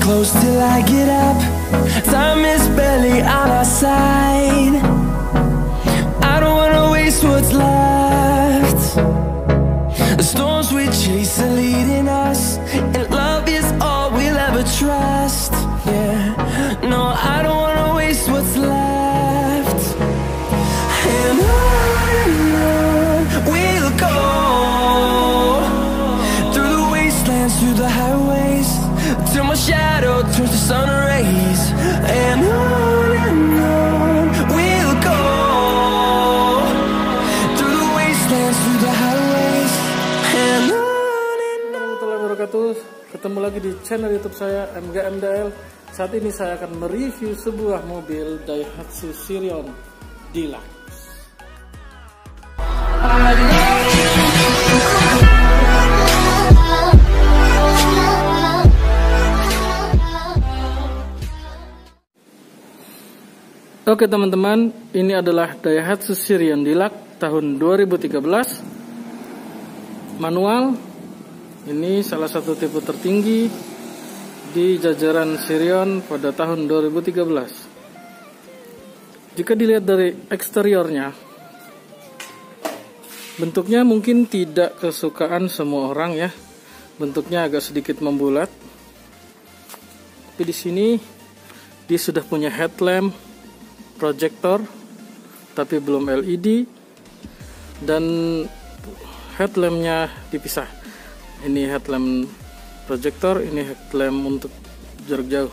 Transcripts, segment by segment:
close till I get up. Time is barely on our side. I don't wanna waste what's left. The storms we chase are leading us, and love is all we'll ever trust. Yeah, no, I don't wanna waste what's left. And on we'll go, through the wastelands, through the highways, till my shadow turns to sun rays. And on we'll go, through the wastelands, through the highways, and on. Warahmatullahi wabarakatuh. Ketemu lagi di channel YouTube saya MGMDL. Saat ini saya akan mereview sebuah mobil Daihatsu Sirion Deluxe. Oke teman-teman, ini adalah Daihatsu Sirion Deluxe tahun 2013. Manual. Ini salah satu tipe tertinggi di jajaran Sirion pada tahun 2013. Jika dilihat dari eksteriornya, bentuknya mungkin tidak kesukaan semua orang ya. Bentuknya agak sedikit membulat. Tapi di sini dia sudah punya headlamp proyektor, tapi belum LED, dan headlampnya dipisah. Ini headlamp proyektor, ini headlamp untuk jarak jauh.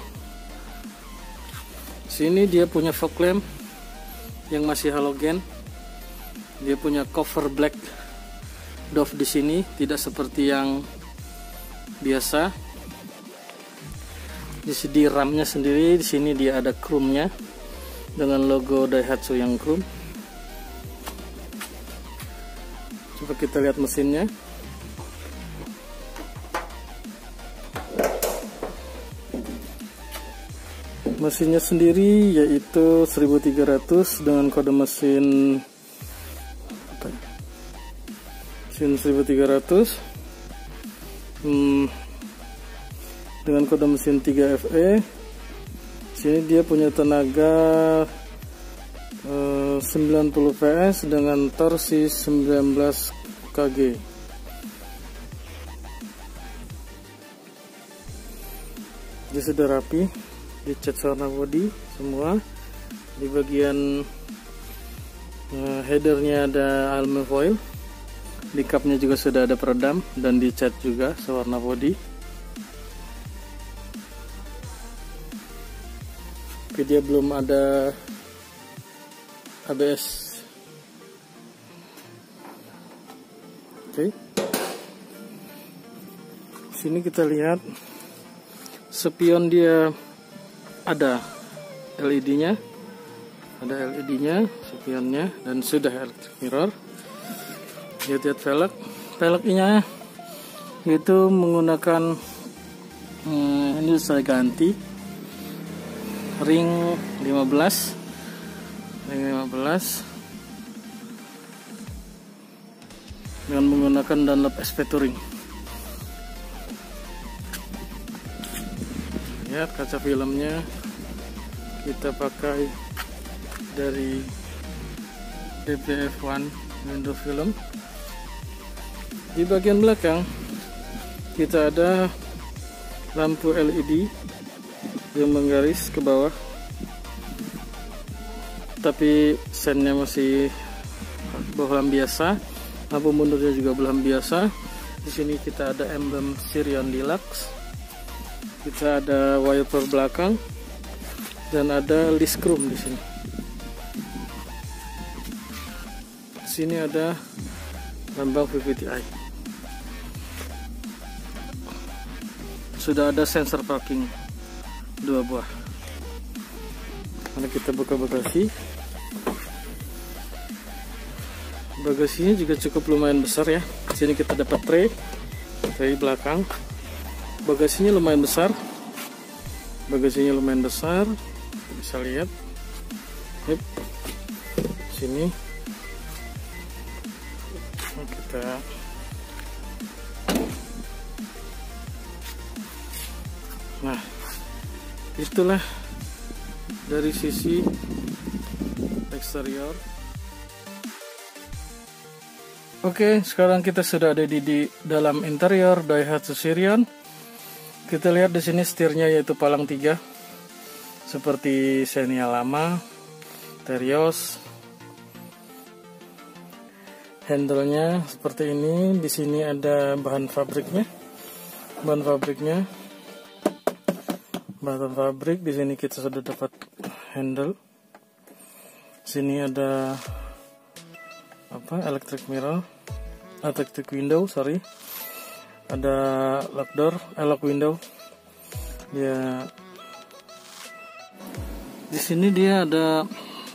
Sini dia punya fog lamp yang masih halogen. Dia punya cover black Dove di sini, tidak seperti yang biasa. Di sini ramnya sendiri, di sini dia ada chrome-nya dengan logo Daihatsu yang chrome. Coba kita lihat mesinnya. Mesinnya sendiri yaitu 1300 dengan kode mesin apa ya? Mesin 1300 dengan kode mesin 3FE. Sini dia punya tenaga 90 PS dengan torsi 19 kg. Dia sudah rapi, dicat warna body semua. Di bagian headernya ada aluminium foil. Di cupnya juga sudah ada peredam dan dicat juga sewarna body. Tapi dia belum ada ABS. Oke. Sini kita lihat spion dia ada LED-nya. Ada LED-nya, spionnya, dan sudah electric mirror. Lihat velg. Velgnya itu menggunakan ini saya ganti ring 15 dengan menggunakan Dunlop SP Touring. Lihat kaca filmnya kita pakai dari DBF1 window film. Di bagian belakang kita ada lampu LED yang menggaris ke bawah, tapi sennya masih bohlam biasa. Lampu mundurnya juga bohlam biasa. Di sini kita ada emblem Sirion Deluxe. Kita ada wiper belakang dan ada list chrome di sini. Di sini ada lambang VVTi. Sudah ada sensor parking 2 buah. Mari kita buka bagasi. Bagasinya juga cukup lumayan besar ya. Di sini kita dapat tray belakang. Bagasinya lumayan besar. Bisa lihat. Sini kita itulah dari sisi eksterior. Oke, sekarang kita sudah ada di dalam interior Daihatsu Sirion. Kita lihat di sini setirnya yaitu palang 3 seperti Xenia lama, Terios. Handle-nya seperti ini. Di sini ada bahan fabriknya. Bahan fabrik. Di sini kita sudah dapat handle. Sini ada electric window, ada lock window. Ya, di sini dia ada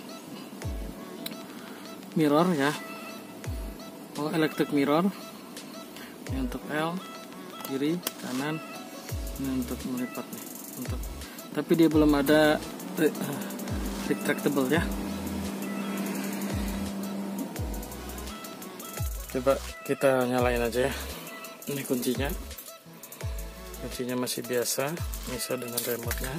mirror ya, electric mirror. Ini untuk L, kiri, kanan. Ini untuk melipat nih, tapi dia belum ada retractable ya. Coba kita nyalain aja ya. Ini kuncinya masih biasa, bisa dengan remote-nya.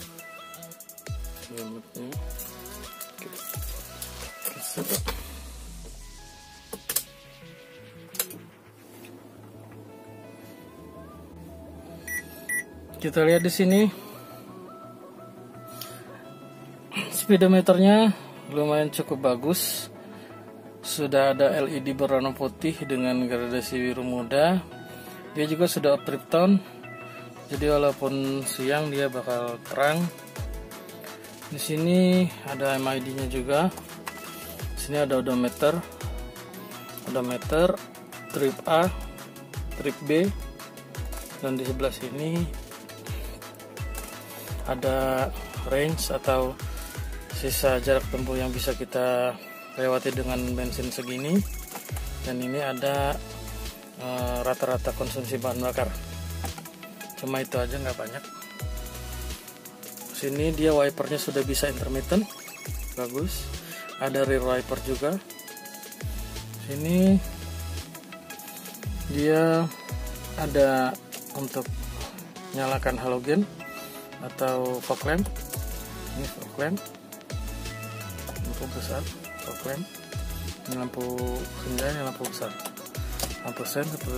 Kita lihat di sini speedometernya lumayan cukup bagus. Sudah ada LED berwarna putih dengan gradasi biru muda. Dia juga sudah trip tone, jadi walaupun siang dia bakal terang. Di sini ada MID-nya juga. Di sini ada odometer, trip A, trip B, dan di sebelah sini ada range atau sisa jarak tempuh yang bisa kita lewati dengan bensin segini. Dan ini ada rata-rata konsumsi bahan bakar, cuma itu aja, nggak banyak. Sini dia wipernya sudah bisa intermittent, bagus. Ada rear wiper juga. Sini dia ada untuk nyalakan halogen atau fog lamp. Ini fog lamp, lampu besar. Ini lampu senja, ini lampu besar. Lampu sen seperti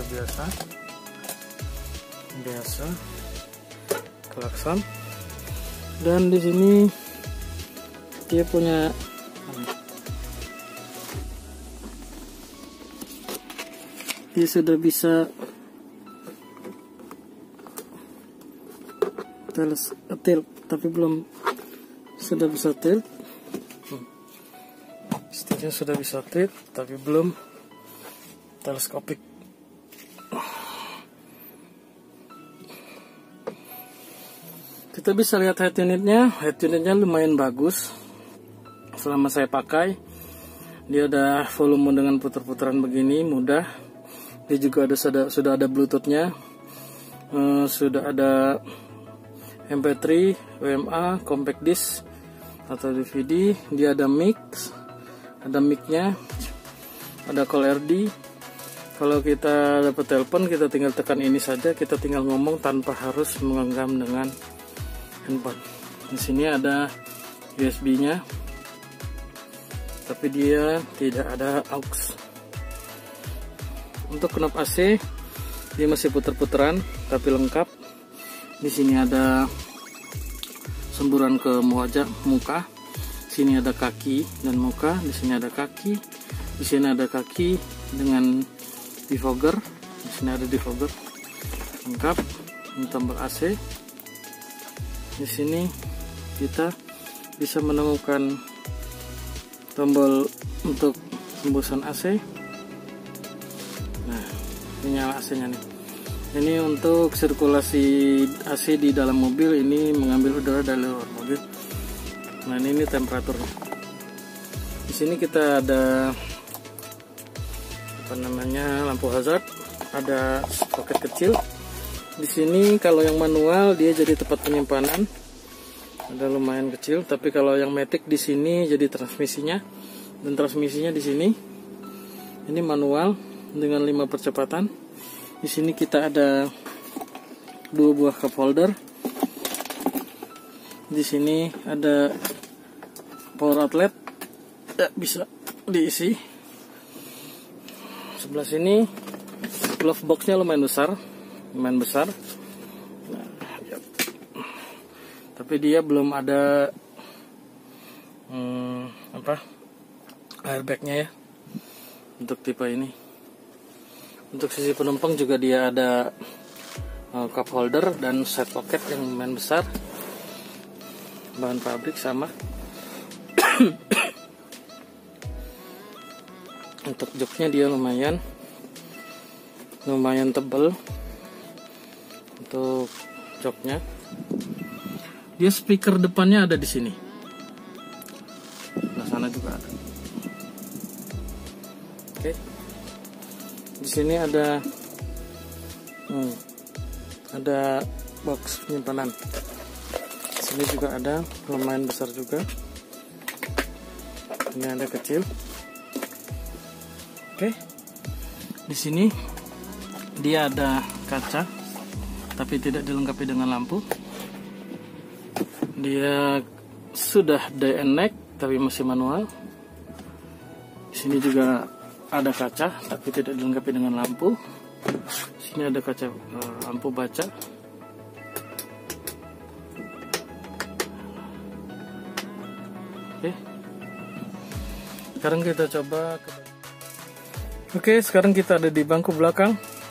biasa. Klakson. Dan di sini dia punya sudah bisa tilt, tapi belum sudah bisa tilt. Setirnya sudah bisa tilt, tapi belum teleskopik. Kita bisa lihat head unitnya lumayan bagus. Selama saya pakai, dia ada volume dengan putar-putaran begini, mudah. Dia juga sudah ada Bluetooth-nya, sudah ada MP3, WMA, compact disc atau DVD. Dia ada mic-nya, ada call RD. Kalau kita dapat telepon, kita tinggal tekan ini saja, kita tinggal ngomong tanpa harus menggenggam dengan handphone. Di sini ada USB-nya, tapi dia tidak ada aux. Untuk knop AC, dia masih putar-putaran, tapi lengkap. Di sini ada semburan ke muka. Sini ada kaki dan muka. Di sini ada kaki. Di sini ada kaki dengan defogger. Di sini ada defogger. Lengkap. Ini tombol AC. Di sini kita bisa menemukan tombol untuk hembusan AC. Nah, ini nyala AC-nya nih. Ini untuk sirkulasi AC di dalam mobil, ini mengambil udara dari luar mobil. Nah, ini temperaturnya. Di sini kita ada lampu hazard, ada soket kecil. Di sini kalau yang manual dia jadi tempat penyimpanan, ada lumayan kecil. Tapi kalau yang matic di sini jadi transmisinya, dan transmisinya di sini. Ini manual dengan 5 percepatan. Di sini kita ada 2 buah cup holder. Di sini ada power outlet, ya, bisa diisi. Sebelah sini glove boxnya lumayan besar. Nah, ya. Tapi dia belum ada airbagnya ya untuk tipe ini. Untuk sisi penumpang juga dia ada cup holder dan side pocket yang lumayan besar. Bahan pabrik sama. Untuk joknya dia lumayan tebal untuk joknya. Dia speaker depannya ada di sini. Nah, sana juga ada. Oke. Di sini ada box penyimpanan. Di sini juga ada, lumayan besar juga. Ini ada kecil. Oke. Di sini dia ada kaca, tapi tidak dilengkapi dengan lampu. Dia sudah day and night, tapi masih manual. Di sini juga ada kaca, tapi tidak dilengkapi dengan lampu. Di sini ada kaca lampu baca. Oke. Sekarang kita coba ke... Oke, sekarang kita ada di bangku belakang.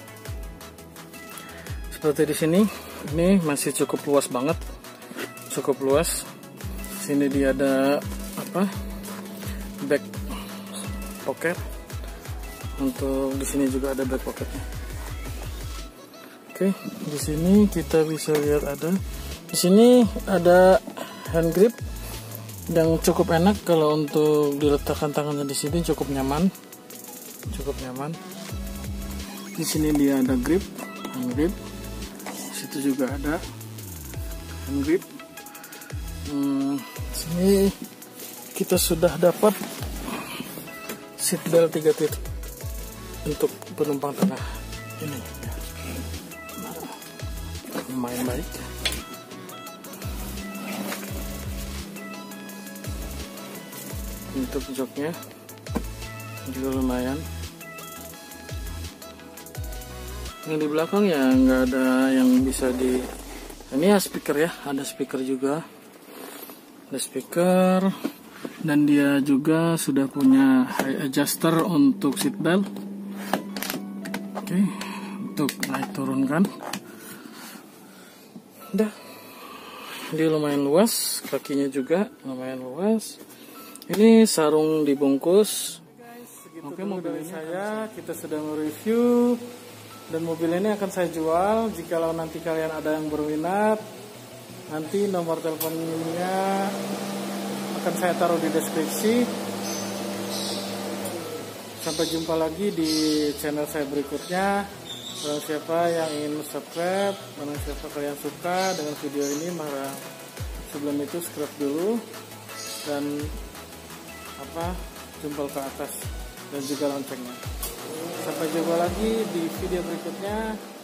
Seperti di sini, ini masih cukup luas banget, cukup luas. Sini dia ada back pocket. Untuk di sini juga ada back pocketnya. Oke, di sini kita bisa lihat ada. Di sini ada hand grip yang cukup enak kalau untuk diletakkan tangannya di sini, cukup nyaman. Di sini dia ada hand grip. Situ juga ada hand grip. Sini kita sudah dapat seat belt 3 titik untuk penumpang tengah ini. Lumayan baik. Untuk joknya juga lumayan. Yang di belakang ya nggak ada yang bisa di... Ini ya speaker ya, ada speaker juga. Ada speaker. Dan dia juga sudah punya high adjuster untuk seat belt. Oke, untuk naik turunkan. Udah. Dia lumayan luas, kakinya juga lumayan luas. Ini sarung dibungkus. Oke, mobil saya kita sudah mereview. Dan mobil ini akan saya jual. Jikalau nanti kalian ada yang berminat, nanti nomor teleponnya akan saya taruh di deskripsi. Sampai jumpa lagi di channel saya berikutnya. Barang siapa yang ingin subscribe, barang siapa kalian suka dengan video ini, maka sebelum itu subscribe dulu dan jempol ke atas dan juga loncengnya. Sampai jumpa lagi di video berikutnya.